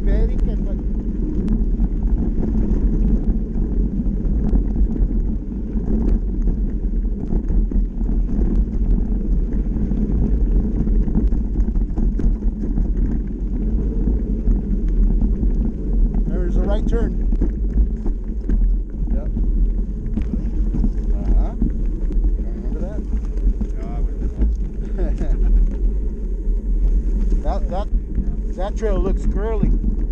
very careful. There's a right turn. Yep. Uh-huh. You don't remember that? No, I wouldn't know. That trail looks curly.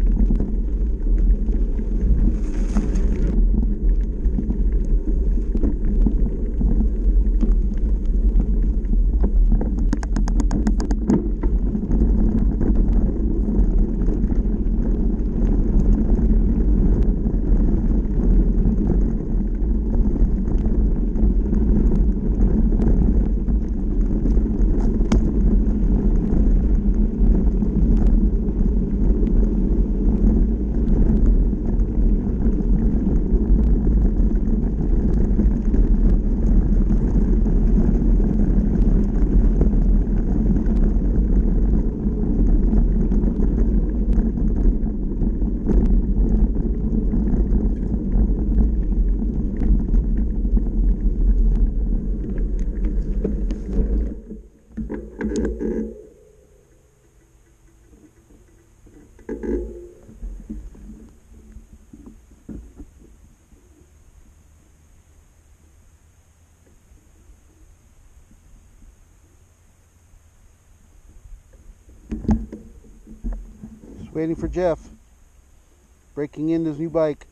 Waiting for Jeff, breaking into his new bike.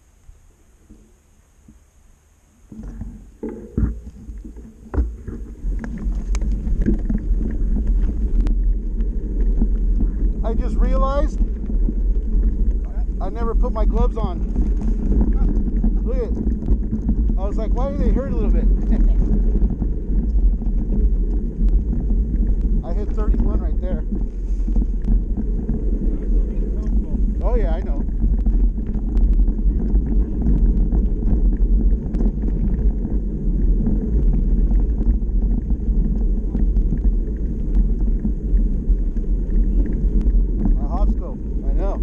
I just realized I never put my gloves on. Look at it. I was like, why do they hurt a little bit? I hit 31 right there. Oh yeah, I know. My hop scope, I know.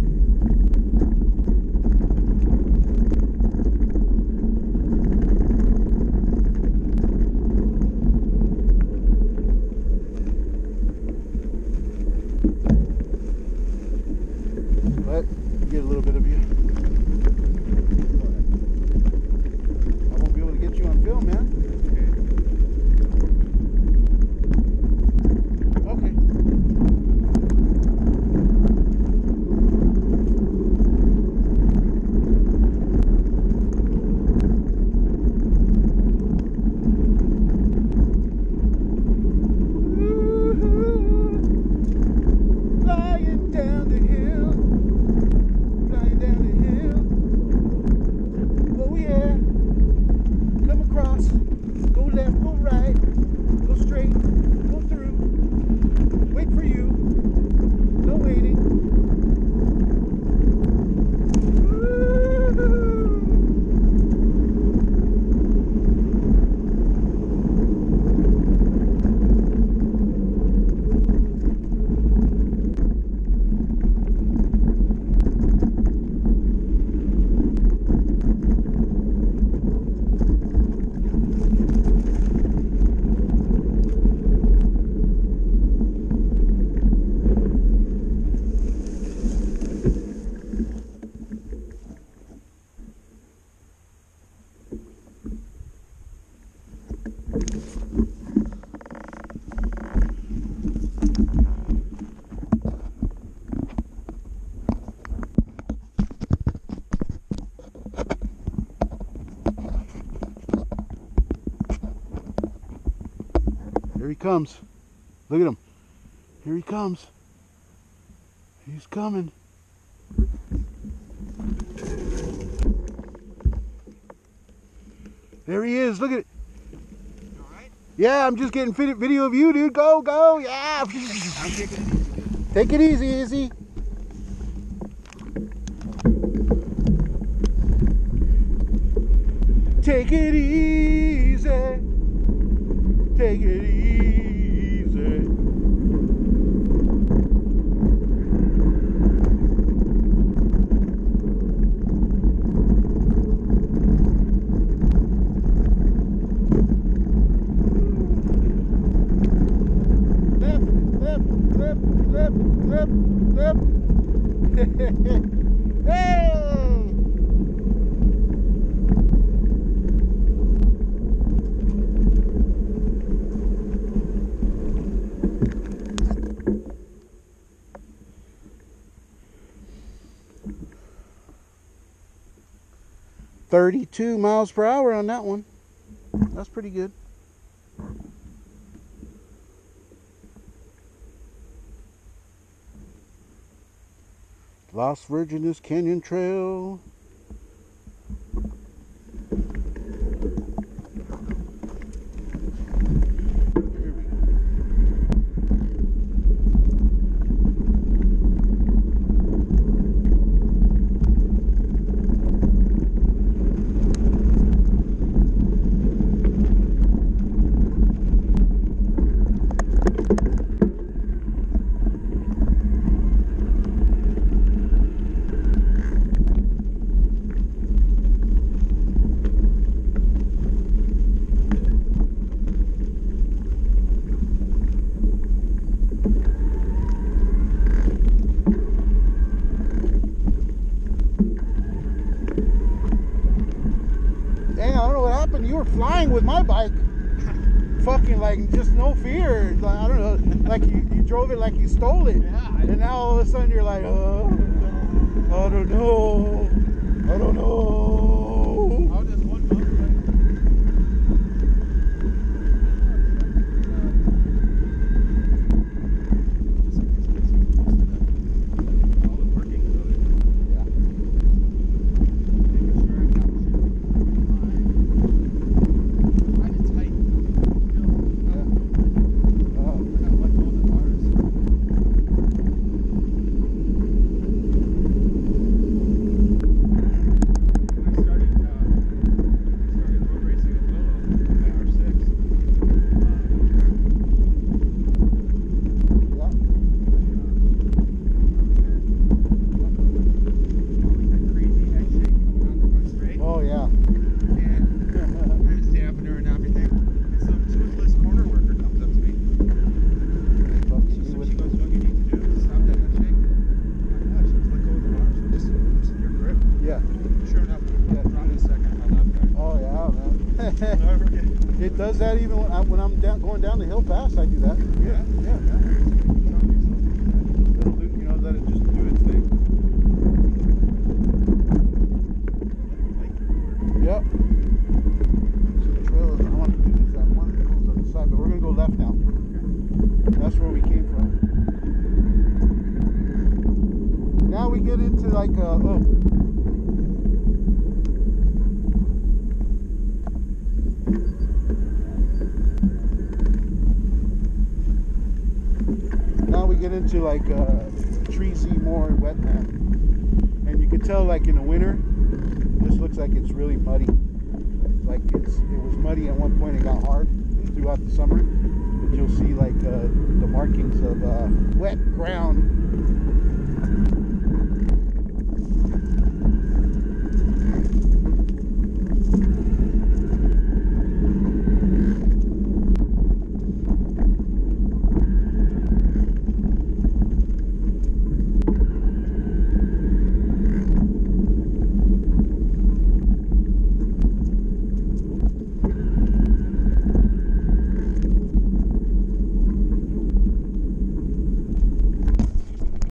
But get a little bit of you. I won't be able to get you on film, man. Okay. Flying down the hill. Flying down the hill. Oh yeah. Come across. Go left, go right. Go straight. Go through. Wait for you. No waiting. Here he comes. Look at him. Here he comes. He's coming. There he is. Look at it. You all right? Yeah, I'm just getting video of you, dude. Go, go. Yeah. I'm taking it easy. Take it easy, Izzy. Take it easy. Take it easy. Yep. Hey! 32 miles per hour on that one. That's pretty good. Las Virgenes Canyon Trail. You were flying with my bike, fucking like just no fear. Like, I don't know, like you drove it like you stole it. Yeah. And now all of a sudden you're like, oh, I don't know. How does one mountain all the workings of it. Yeah. Making sure I've got the shit fine. Kind of tight. I gotta let go of the bars. When I started road racing at Willow, my R6. That crazy head shake coming on the front straight. Oh yeah. And I'm a dampener and everything. And some toothless corner worker comes up to me. So she goes, what you need to do is stop that head shake. I'm like, what? She goes, let go of the bars. Just loosen your grip. Yeah. Sure enough, dropped a second on my left there. Oh yeah, man. Never forget. It does that even when I'm going down the hill pass. I do that. Yeah. It'll do, you know, let it just do its thing. Yep. So the trail I want to do is that one that goes on the side, but we're gonna go left now. That's where we came from. Now we get into like now we get into like treesy, more wetland, and you can tell like in the winter, this looks like it's really muddy. Like it was muddy at one point. It got hard throughout the summer, but you'll see like the markings of wet ground